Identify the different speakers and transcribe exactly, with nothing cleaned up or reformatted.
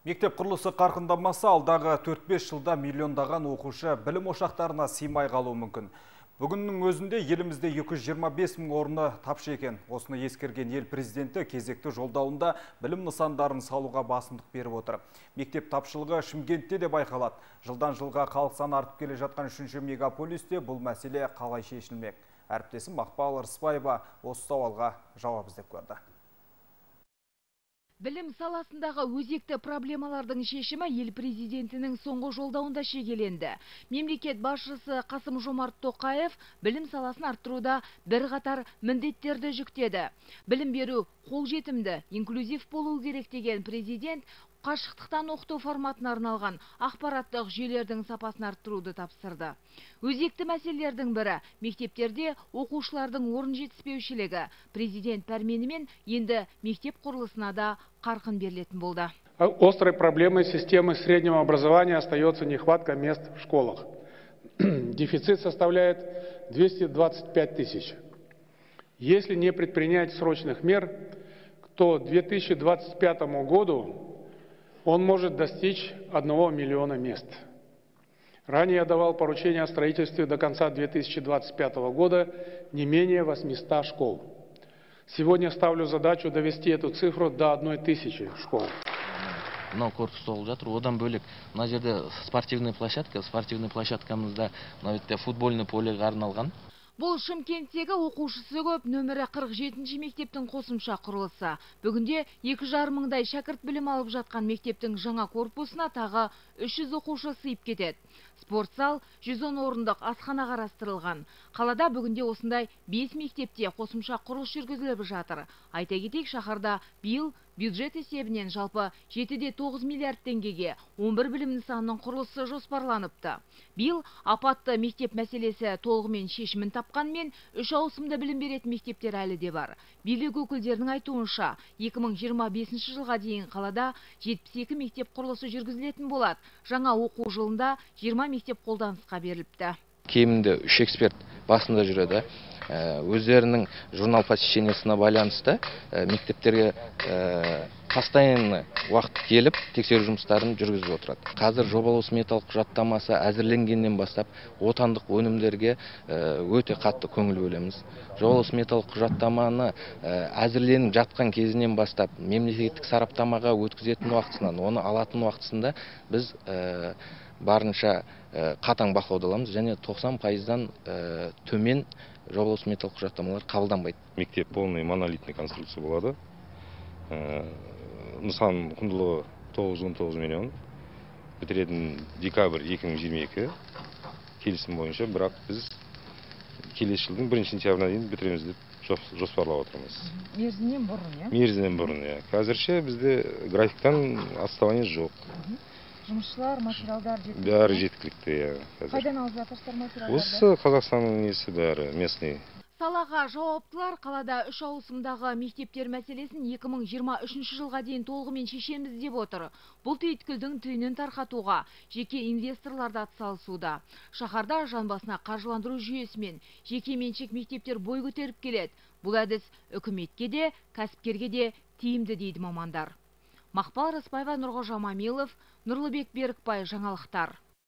Speaker 1: Мектеп құрылысы қарқындамаса алдағы төрт бес жылда миллиондаған оқушы білім ошақтарына сыймай қалуы мүмкін. Бүгіннің өзінде елімізде екі жүз жиырма бес мың орны тапшы екен. Осыны ескерген ел президенті кезекті жолдауында білім нысандарын салуға басымдық беріп отыр. Мектеп тапшылығы Шымкентте де байқалады. Жылдан жылға халық саны артып келе жатқан үшінші мегаполисте бұл мәселе қалай шешілмек? Әріптесім Мақпал Рысбаева осы сауалға жауап іздеп көрді.
Speaker 2: Білім саласындағы өзекті проблемалардың шешімі ел президентінің соңғы жолдауында шегеленді. Мемлекет басшысы Қасым-Жомарт Тоқаев білім саласын арттыруда бірқатар міндеттерді жүктеді. Білім беру қолжетімді, инклюзив болу керек деген президент қашықтықтан оқыту форматына арналған ақпараттық жүйелердің сапасын арттыруды тапсырды. Өзекті мәселелердің бірі мектептерде оқушылардың орын жетіспеушілігі. Президент пәрменімен енді мектеп құрылысына да қарқын берілетін болды.
Speaker 3: Острой проблемой системы среднего образования остается нехватка мест в школах. Дефицит составляет двести двадцать пять тысяч. Если не предпринять срочных мер, то к две тысячи двадцать пятому году он может достичь одного миллиона мест. Ранее я давал поручение о строительстве до конца две тысячи двадцать пятого года не менее восьмисот школ. Сегодня ставлю задачу довести эту цифру до одной тысячи школ.
Speaker 4: Мынау корпус толып жатыр. Одан бөлек мына жерде спортивный площадка, спортивный площадкамызда мына жерде футбольный полеге арналған.
Speaker 2: Бұл Шымкенттегі оқушысы көп нөмірі қырық жетінші мектептің қосымша құрылысы. Бүгінде екі жарым мыңдай шәкірт білім алып жатқан мектептің жаңа корпусына тағы үш жүз оқушы сыйып кетеді. Спорт зал, жүз он орындық асхана қарастырылған. Қалада бүгінде осындай бес мектепте қосымша құрылыс жүргізіліп жатыр. Айта кетейік, шаһарда биыл бюджет есебінен жалпы жеті де тоғыз миллиард теңгеге он бір білім нысанының құрылысы жоспарланыпты. Биыл апатты мектеп мәселесі толығымен шешімін тапқанмен, үш ауысымда білім беретін мектептер әлі де бар. Билік өкілдерінің айтуынша, екі мың жиырма бесінші жылға дейін қалада жетпіс екі мектеп құрылысы жүргізілетін болады. Жаңа оқу жылында жиырма мектеп қолданысқа беріліпті.
Speaker 4: Кемінде үш эксперт басында жүреді. Өздерінің журнал посещениесіне байланысты мектептерге постоянно уақыт келіп тексеру жұмыстарын жүргізіп отырады. Қазір жобалау сметалық құжаттамасы әзірленгеннен бастап отандық өнімдерге өте қатты көңіл бөлеміз. Жобалау сметалық құжаттаманы әзірленіп жатқан кезінен бастап мемлекеттік сараптамаға өткізетін уақытысынан, оны алатын уақытысында біз барынша қатаң бақылаудамыз және тоқсан пайыздан төмен жобалау сметалық құжаттамалар қабылданбайды.
Speaker 5: Мектеп полный монолитный конструкция болады. Нысан құндылығы тоғыз жүз он тоғыз миллион. Бітіретін декабрь екі мың жиырма екі келісім бойынша, бірақ біз келесі жылдың бірінші сентябріне дейін бітіреміз деп жоспарлап отырмыз.
Speaker 2: Мерзімнен бұрын, иә?
Speaker 5: Мерзімнен бұрын, иә. Қазірше бізде графиктан отставание жоқ.
Speaker 2: Жұмысшылар, материалдар жеткілікті?
Speaker 5: Бәрі жеткілікті, иә.
Speaker 2: Қайдан алып жатырсыздар материалдарды?
Speaker 5: Осы Қазақстанның несі бәрі, местный.
Speaker 2: Салаға жауаптылар қалада үш ауысымдағы мектептер мәселесін екі мың жиырма үшінші жылға дейін толығымен шешеміз деп отыр. Бұл түйткілдің түйінін тарқатуға жеке инвесторларды атсалысуда. Шаһарда жан басына қаржыландыру жүйесімен жеке меншік мектептер бой көтеріп келеді. Бұл әдіс үкіметке де, кәсіпкерге де тиімді дейді мамандар. Мақпал Рысбаева, Нұрғожа Мамилов, Нұрлыбек Берікбай, жаңалықтар.